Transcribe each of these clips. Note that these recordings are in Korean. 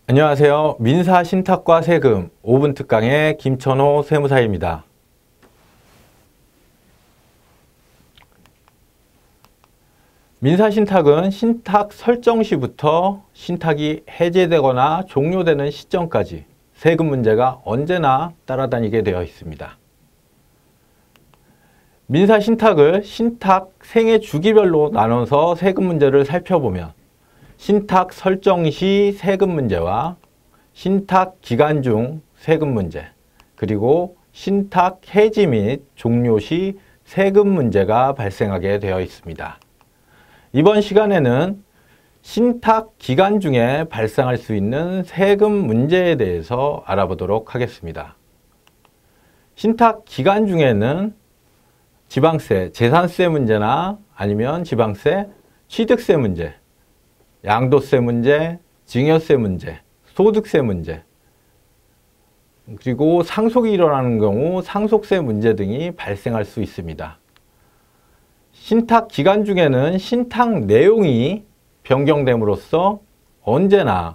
안녕하세요. 민사신탁과 세금 5분 특강의 김천호 세무사입니다. 민사신탁은 신탁 설정 시부터 신탁이 해제되거나 종료되는 시점까지 세금 문제가 언제나 따라다니게 되어 있습니다. 민사신탁을 신탁 생애 주기별로 나눠서 세금 문제를 살펴보면 신탁 설정 시 세금 문제와 신탁 기간 중 세금 문제, 그리고 신탁 해지 및 종료 시 세금 문제가 발생하게 되어 있습니다. 이번 시간에는 신탁 기간 중에 발생할 수 있는 세금 문제에 대해서 알아보도록 하겠습니다. 신탁 기간 중에는 지방세, 재산세 문제나 아니면 지방세, 취득세 문제, 양도세 문제, 증여세 문제, 소득세 문제, 그리고 상속이 일어나는 경우 상속세 문제 등이 발생할 수 있습니다. 신탁 기간 중에는 신탁 내용이 변경됨으로써 언제나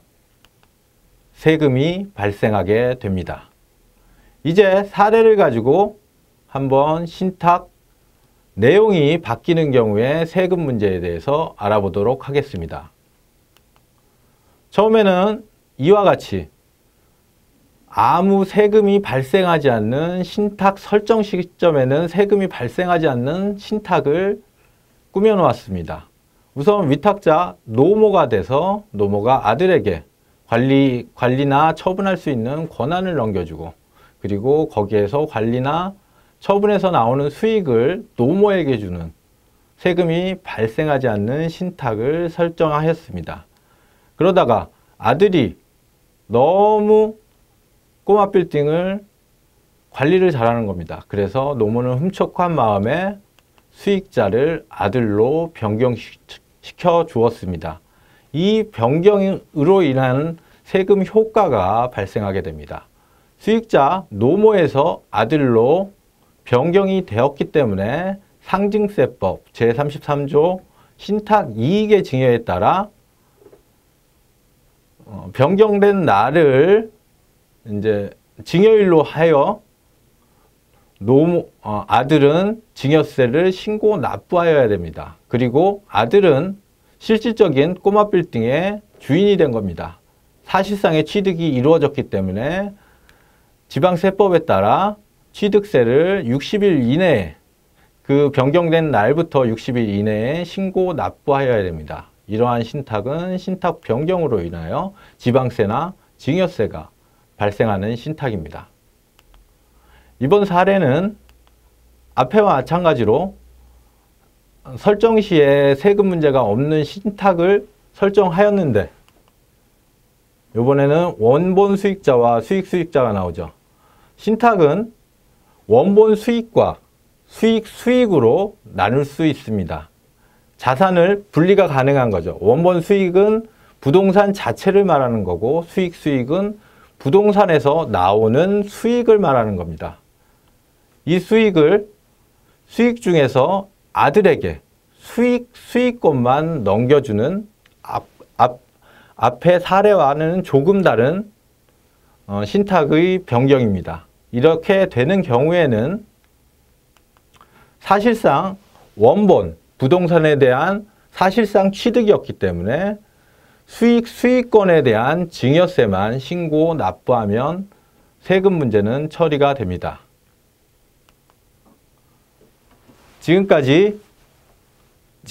세금이 발생하게 됩니다. 이제 사례를 가지고 한번 신탁 내용이 바뀌는 경우에 세금 문제에 대해서 알아보도록 하겠습니다. 처음에는 이와 같이 아무 세금이 발생하지 않는 신탁 설정 시점에는 세금이 발생하지 않는 신탁을 꾸며 놓았습니다. 우선 위탁자 노모가 돼서 노모가 아들에게 관리나 처분할 수 있는 권한을 넘겨주고, 그리고 거기에서 관리나 처분에서 나오는 수익을 노모에게 주는 세금이 발생하지 않는 신탁을 설정하였습니다. 그러다가 아들이 너무 꼬마 빌딩을 관리를 잘하는 겁니다. 그래서 노모는 훔쳐한 마음에 수익자를 아들로 변경시켜 주었습니다. 이 변경으로 인한 세금 효과가 발생하게 됩니다. 수익자 노모에서 아들로 변경이 되었기 때문에 상증세법 제33조 신탁이익의 증여에 따라 변경된 날을 이제 증여일로 하여 아들은 증여세를 신고 납부하여야 됩니다. 그리고 아들은 실질적인 꼬마 빌딩의 주인이 된 겁니다. 사실상의 취득이 이루어졌기 때문에 지방세법에 따라 취득세를 60일 이내에, 그 변경된 날부터 60일 이내에 신고 납부하여야 됩니다. 이러한 신탁은 신탁 변경으로 인하여 지방세나 증여세가 발생하는 신탁입니다. 이번 사례는 앞에와 마찬가지로 설정 시에 세금 문제가 없는 신탁을 설정하였는데, 이번에는 원본 수익자와 수익 수익자가 나오죠. 신탁은 원본 수익과 수익으로 나눌 수 있습니다. 자산을 분리가 가능한 거죠. 원본 수익은 부동산 자체를 말하는 거고, 수익은 부동산에서 나오는 수익을 말하는 겁니다. 이 수익을 수익 중에서 아들에게 수익권만 넘겨주는 앞의 사례와는 조금 다른 신탁의 변경입니다. 이렇게 되는 경우에는 사실상 원본 부동산에 대한 사실상 취득이었기 때문에 수익권에 대한 증여세만 신고 납부하면 세금 문제는 처리가 됩니다. 지금까지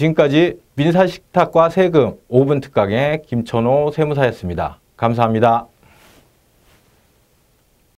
민사신탁과 세금 5분 특강의 김천호 세무사였습니다. 감사합니다.